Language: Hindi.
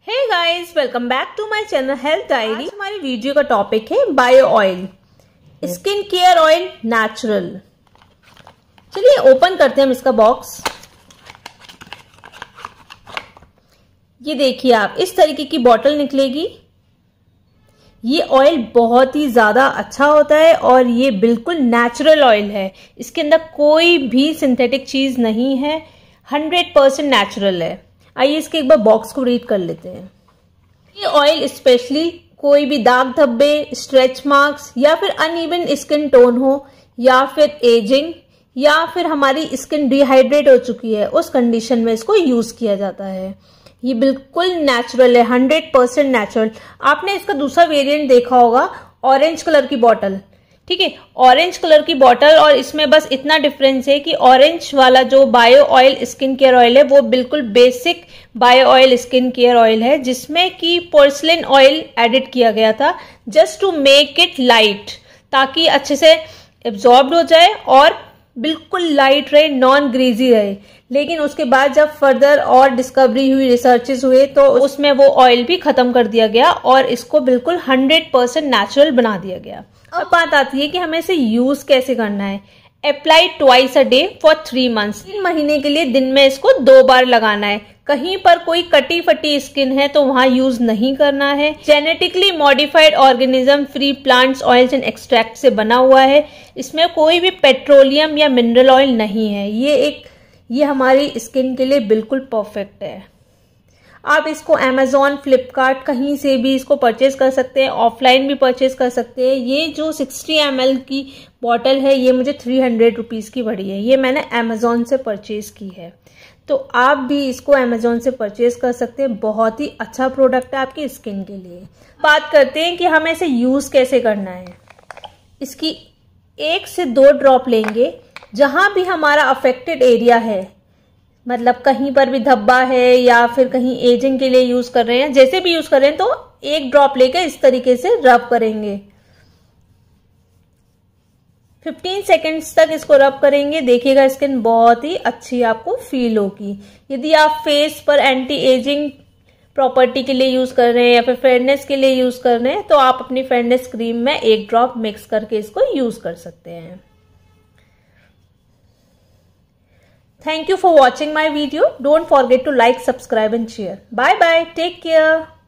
Hey guys, welcome back to my channel health diary. हमारी वीडियो का टॉपिक है bio oil, skin care oil natural. चलिए ओपन करते हैं हम इसका बॉक्स। ये देखिए आप, इस तरीके की बॉटल निकलेगी। ये ऑयल बहुत ही ज्यादा अच्छा होता है और ये बिल्कुल नेचुरल ऑयल है। इसके अंदर कोई भी सिंथेटिक चीज नहीं है, 100% नेचुरल है। आइए इसके एक बार बॉक्स को रीड कर लेते हैं। ये ऑयल स्पेशली कोई भी दाग धब्बे, स्ट्रेच मार्क्स या फिर अनइवन स्किन टोन हो या फिर एजिंग या फिर हमारी स्किन डिहाइड्रेट हो चुकी है, उस कंडीशन में इसको यूज किया जाता है। ये बिल्कुल नेचुरल है, 100% नेचुरल। आपने इसका दूसरा वेरिएंट देखा होगा, ऑरेंज कलर की बॉटल। ठीक है, ऑरेंज कलर की बॉटल और इसमें बस इतना डिफरेंस है कि ऑरेंज वाला जो bio oil skin care oil है वो बिल्कुल basic bio oil skin care oil है, जिसमें कि पोर्सिलिन ऑयल एडिट किया गया था just to make it light, ताकि अच्छे से एब्जॉर्ब हो जाए और बिल्कुल लाइट रहे, नॉन ग्रीजी रहे। लेकिन उसके बाद जब फर्दर और डिस्कवरी हुई, रिसर्चेस हुए, तो उसमें वो ऑयल भी खत्म कर दिया गया और इसको बिल्कुल 100% नेचुरल बना दिया गया। अब बात आती है कि हमें इसे यूज कैसे करना है। Apply twice a day for 3 months. 3 महीने के लिए दिन में इसको 2 बार लगाना है। कहीं पर कोई कटी फटी स्किन है तो वहां यूज नहीं करना है। Genetically modified organism free plants oils and extract से बना हुआ है। इसमें कोई भी पेट्रोलियम या मिनरल ऑयल नहीं है। ये हमारी स्किन के लिए बिल्कुल परफेक्ट है। आप इसको अमेजोन, फ्लिपकार्ट, कहीं से भी इसको परचेज कर सकते हैं, ऑफलाइन भी परचेज कर सकते हैं। ये जो 60 ml की बॉटल है ये मुझे 300 रुपीज की पड़ी है। ये मैंने अमेजोन से परचेज की है, तो आप भी इसको अमेजोन से परचेज कर सकते हैं। बहुत ही अच्छा प्रोडक्ट है आपकी स्किन के लिए। बात करते हैं कि हमें इसे यूज कैसे करना है। इसकी 1 से 2 ड्रॉप लेंगे। जहां भी हमारा अफेक्टेड एरिया है, मतलब कहीं पर भी धब्बा है या फिर कहीं एजिंग के लिए यूज कर रहे हैं, जैसे भी यूज कर रहे हैं, तो 1 ड्रॉप लेकर इस तरीके से रब करेंगे। 15 सेकेंड्स तक इसको रब करेंगे। देखिएगा स्किन बहुत ही अच्छी आपको फील होगी। यदि आप फेस पर एंटी एजिंग प्रॉपर्टी के लिए यूज कर रहे हैं या फिर फेयरनेस के लिए यूज कर रहे हैं, तो आप अपनी फेयरनेस क्रीम में 1 ड्रॉप मिक्स करके इसको यूज कर सकते हैं। Thank you for watching my video. Don't forget to like, subscribe and share. Bye bye. Take care.